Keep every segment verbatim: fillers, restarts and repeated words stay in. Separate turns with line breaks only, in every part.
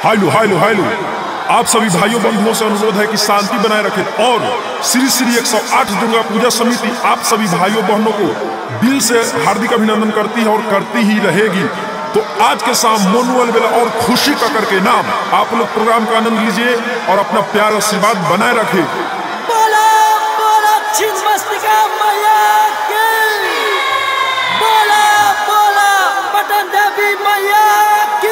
High-low high-low high-low आप सभी भाइयों बंधुओं से अनुरोध है कि शांति बनाए रखें और श्री श्री एक सौ आठ दुर्गा पूजा समिति आप सभी भाइयों बहनों को दिल से हार्दिक अभिनंदन करती है और करती ही रहेगी। तो आज के शाम मोनू अलबेला और खुशी कक्कड़ के नाम आप लोग प्रोग्राम का आनंद लीजिए और अपना प्यार आशीर्वाद बनाए रखें।
बोला बोला छिन्नमस्तिका मैया की, बोला बोला पटन देवी मैया की।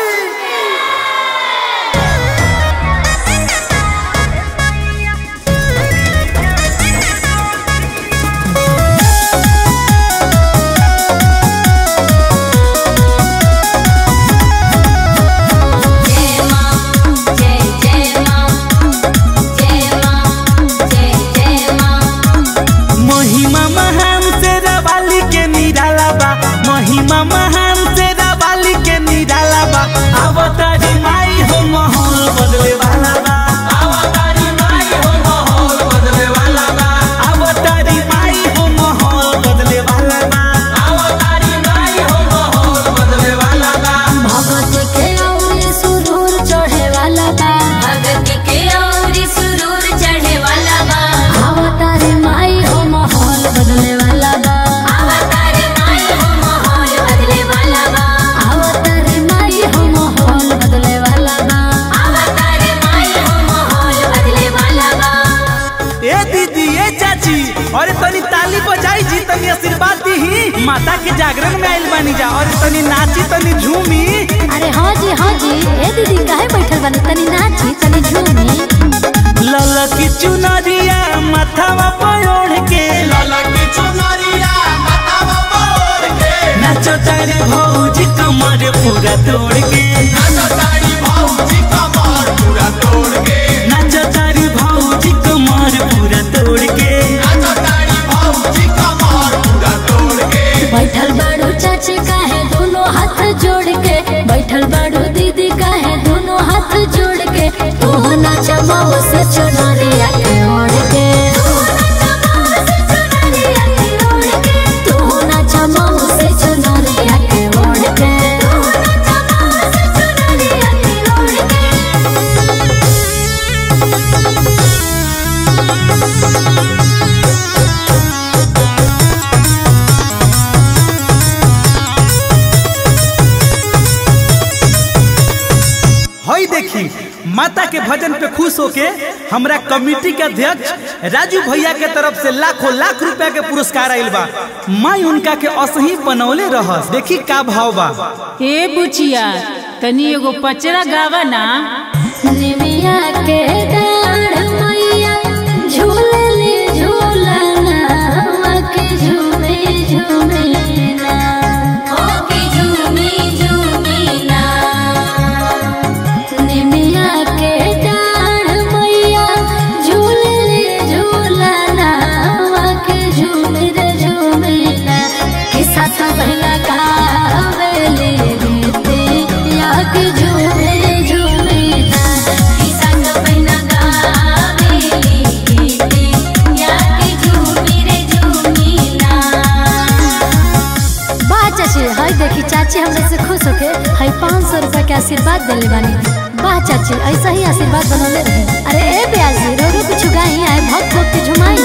महिमा महान तेरा बाली के निराला बा, अवतारी माई हो माहौल बदले वाला बा, अवतारी माई हो माहौल बदले वाला बा, अवतारी माई हो माहौल बदले वाला बा, अवतारी माई हो माहौल बदले वाला बा।
भगत के और सुरूर चढ़े वाला बा, भगत के और सुरूर चढ़े वाला बा, अवतारी माई हो माहौल बदले वाला बा,
और तनी ताली बजाई जी, तनी आशीर्वाद दी। माता के जागरण में आइल बानी जा और तनी नाची तनी झूमी।
अरे हाँ जी हाँ जी, ए दीदी काहे बैठल बानी, तनी नाची तनी झूमी।
लाला की चुनरिया माथावा पर ओढ़ के, लाला की चुनरिया माथावा पर ओढ़ के, नाचो तारी भौजी कमर पूरा तोड़ के, नाचो तारी भौजी कमर पूरा तोड़ के, नाचो तारी भौजी कमर पूरा तोड़ के,
बैठल बाड़ू चाची काहे दोनों हाथ जोड़ के, बैठल बाड़ू दीदी काहे दोनों हाथ जोड़ के, तू नाच माओ से चुनरिया के ओढ़ के, तू नाच माओ से चुनरिया के ओढ़ के।
हई देखी माता के भजन पे खुश होके हमरा कमेटी के अध्यक्ष राजू भैया के तरफ से लाखों लाख रुपया के पुरस्कार आइल बा। माई उनका के असही बनौले रहस। देखी का भाव बा।
ए बुचिया तनी एगो पचरा गावा ना।
निमिया के डाढ़ मैया झूलले झूलना, के झूमे झूमे ना, ओ के झूमे झूमे ना। निमिया के डाढ़ मैया झूलले झूलना, के झूमे झूमे ना। के साथ बहना गावेले रीते या के झूमे देखी चाची हमरे से खुश होके हई पाँच सौ रुपया के आशीर्वाद दिले बानी। वाह चाची, ऐसा ही आशीर्वाद बनौले रहे। अरे ए ब्याजी रो रो कुछ गाई आए भक्त भक्त के झुमाई।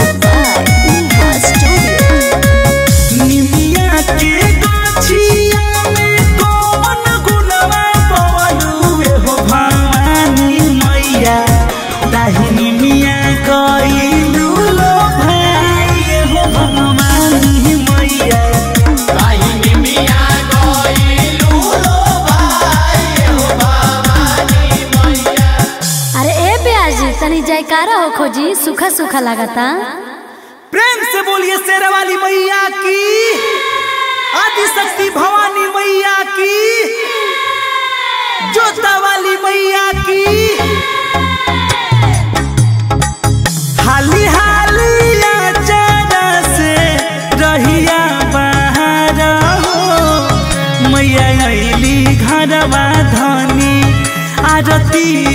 निमिया के गाछिया में कौन गुलवा पवलुए हो भवानी मैया, ताही निमिया कइलू लो भाई हो भवानी मैया,
तनी जयकारा हो खोजी, सूखा सूखा लगाता।
प्रेम से बोलिए शेरा वाली मैया की, आदि शक्ति भवानी मैया की, जोता वाली मैया की। हाली हाली आचारा से रहिया बाहर हो, मैया अइली घरवा धनी आरती